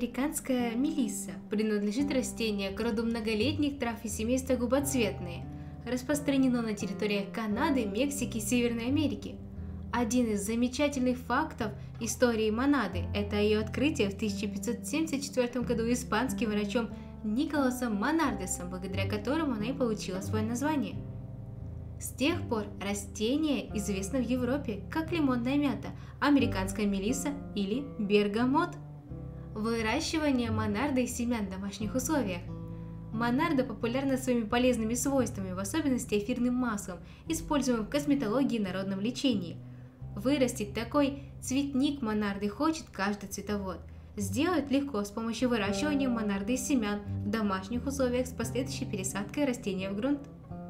Американская мелисса принадлежит растению к роду многолетних трав и семейства губоцветные. Распространено на территориях Канады, Мексики и Северной Америки. Один из замечательных фактов истории монады – это ее открытие в 1574 году испанским врачом Николасом Монардесом, благодаря которому она и получила свое название. С тех пор растение известно в Европе как лимонная мята, американская мелисса или бергамот. Выращивание монарды из семян в домашних условиях. Монарда популярна своими полезными свойствами, в особенности эфирным маслом, используемым в косметологии и народном лечении. Вырастить такой цветник монарды хочет каждый цветовод. Сделать легко с помощью выращивания монарды из семян в домашних условиях с последующей пересадкой растения в грунт.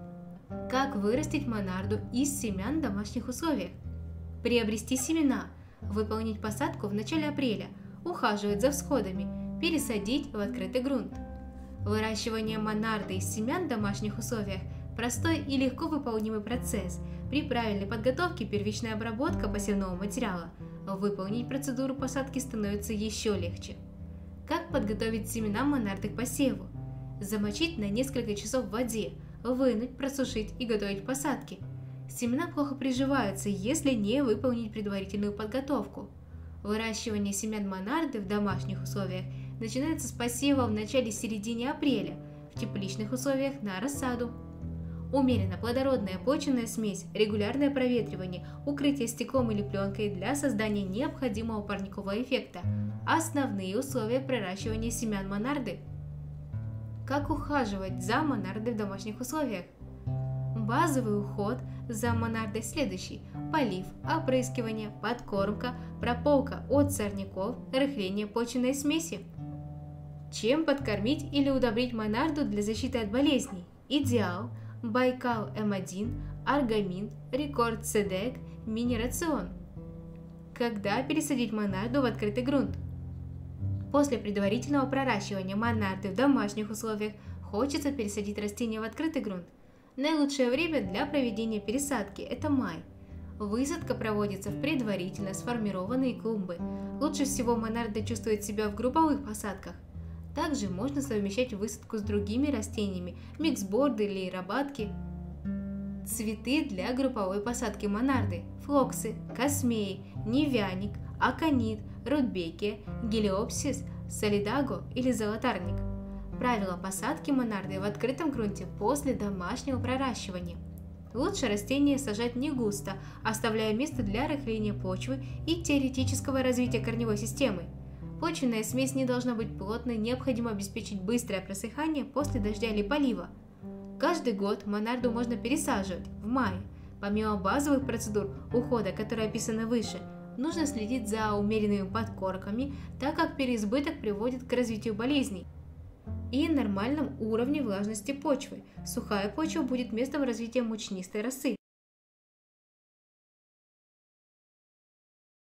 Как вырастить монарду из семян в домашних условиях? Приобрести семена, выполнить посадку в начале апреля, ухаживать за всходами, пересадить в открытый грунт. Выращивание монарды из семян в домашних условиях – простой и легко выполнимый процесс. При правильной подготовке первичная обработка посевного материала. Выполнить процедуру посадки становится еще легче. Как подготовить семена монарды к посеву? Замочить на несколько часов в воде, вынуть, просушить и готовить к посадке. Семена плохо приживаются, если не выполнить предварительную подготовку. Выращивание семян монарды в домашних условиях начинается с посева в начале-середине апреля, в тепличных условиях на рассаду. Умеренно плодородная почвенная смесь, регулярное проветривание, укрытие стеклом или пленкой для создания необходимого парникового эффекта – основные условия проращивания семян монарды. Как ухаживать за монардой в домашних условиях? Базовый уход за монардой следующий: полив, опрыскивание, подкормка, прополка от сорняков, рыхление почвенной смеси. Чем подкормить или удобрить монарду для защиты от болезней? Идеал, Байкал М1, Аргамин, Рекорд Седек, Мини-рацион. Когда пересадить монарду в открытый грунт? После предварительного проращивания монарды в домашних условиях хочется пересадить растение в открытый грунт. Наилучшее время для проведения пересадки – это май. Высадка проводится в предварительно сформированные клумбы. Лучше всего монарда чувствует себя в групповых посадках. Также можно совмещать высадку с другими растениями, миксборды или рабатки. Цветы для групповой посадки монарды: флоксы, космеи, невяник, аконит, рудбекия, гелиопсис, солидаго или золотарник. Правила посадки монарды в открытом грунте после домашнего проращивания. Лучше растения сажать не густо, оставляя место для рыхления почвы и теоретического развития корневой системы. Почвенная смесь не должна быть плотной, необходимо обеспечить быстрое просыхание после дождя или полива. Каждый год монарду можно пересаживать в мае. Помимо базовых процедур ухода, которые описаны выше, нужно следить за умеренными подкормками, так как переизбыток приводит к развитию болезней, и нормальном уровне влажности почвы. Сухая почва будет местом развития мучнистой росы.